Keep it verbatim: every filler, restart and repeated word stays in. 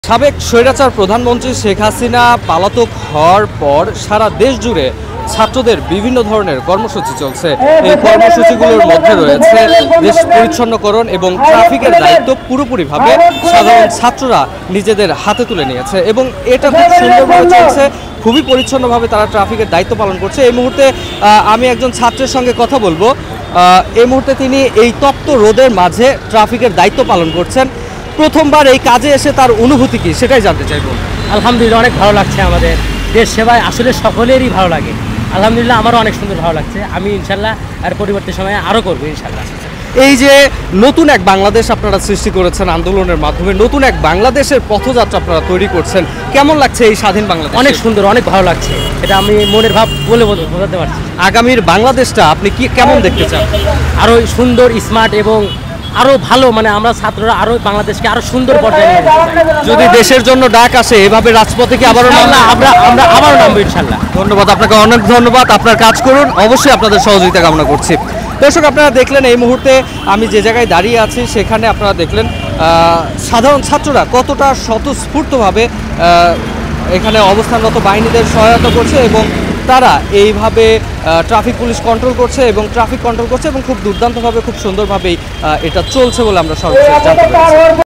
সাবেক স্বৈরাচার প্রধানমন্ত্রী শেখ হাসিনা পলাতক হওয়ার পর সারা দেশ জুড়ে ছাত্রদের বিভিন্ন ধরনের কর্মসূচি চলছে। এই কর্মসূচিগুলোর মধ্যে রয়েছে দেশ পরিচ্ছন্নকরণ এবং ট্রাফিকের দায়িত্ব পুরোপুরিভাবে সাধারণ ছাত্ররা নিজেদের হাতে তুলে নিয়েছে এবং এটা খুব সুন্দরভাবে চলছে। খুবই পরিচ্ছন্নভাবে তারা ট্রাফিকের দায়িত্ব পালন করছে। এই মুহূর্তে আমি একজন ছাত্রের সঙ্গে কথা বলবো। এই মুহূর্তে তিনি এই তপ্ত রোদের মাঝে ট্রাফিকের দায়িত্ব পালন করছেন। প্রথমবার এই কাজে এসে তার অনুভূতি কি সেটাই জানতে চাইব। আলহামদুলিল্লাহ, অনেক ভালো লাগছে। আমাদের দেশ সেবায় আসলে সকলেরই ভালো লাগে। আলহামদুলিল্লাহ, আমারও অনেক সুন্দর ভালো লাগছে। আমি ইনশাল্লাহ আর পরবর্তী সময়ে আরও করবো ইনশাল্লাহ। এই যে নতুন এক বাংলাদেশ আপনারা সৃষ্টি করেছেন আন্দোলনের মাধ্যমে, নতুন এক বাংলাদেশের পথযাত্রা আপনারা তৈরি করছেন, কেমন লাগছে এই স্বাধীন বাংলাদেশ? অনেক সুন্দর, অনেক ভালো লাগছে। এটা আমি মনের ভাব বলে বোঝাতে পারছি। আগামীর বাংলাদেশটা আপনি কি কেমন দেখতে চান? আরও সুন্দর, স্মার্ট এবং আরো ভালো, মানে আমরা ছাত্ররা আরো বাংলাদেশকে আরো সুন্দর পর্যায়ে নিয়ে যেতে চাই। যদি দেশের জন্য ডাক আসে এভাবে রাজপথে কি আবারও ইনশাআল্লাহ আমরা আমরা আবারও নামবো ইনশাআল্লাহ। ধন্যবাদ আপনাকে, অনেক ধন্যবাদ। আপনার কাজ করুন, অবশ্যই আপনাদের সহযোগিতা কামনা করছি। দর্শক, আপনারা দেখলেন এই মুহূর্তে আমি যে জায়গায় দাঁড়িয়ে আছি সেখানে আপনারা দেখলেন সাধারণ ছাত্ররা কতটা স্বতঃস্ফূর্তভাবে এখানে অবস্থানরত বাহিনীদের সহায়তা করছে এবং তারা এইভাবে ট্রাফিক পুলিশ কন্ট্রোল করছে এবং ট্রাফিক কন্ট্রোল করছে এবং খুব দুর্দান্তভাবে খুব সুন্দরভাবেই এটা চলছে বলে আমরা সর্বশেষ জানতে পেরেছি।